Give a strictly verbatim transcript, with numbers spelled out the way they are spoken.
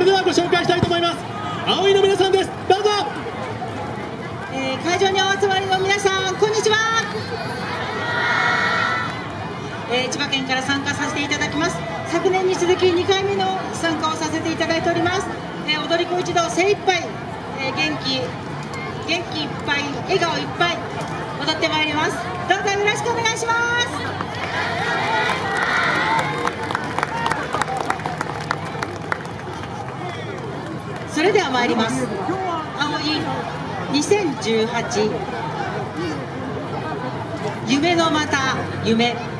れではご紹介したいと思います。葵の皆さんです。どうぞ。 えー、会場にお集まりの皆さん、こんにちは。えー、千葉県から参加させていただきます。昨年に続きにかいめの参加をさせていただいております。えー、踊り子一同精一杯、えー、元気元気いっぱい、笑顔いっぱい踊ってまいります。どうぞよろしくお願いします。それでは参ります。葵にせんじゅうはち夢のまた夢。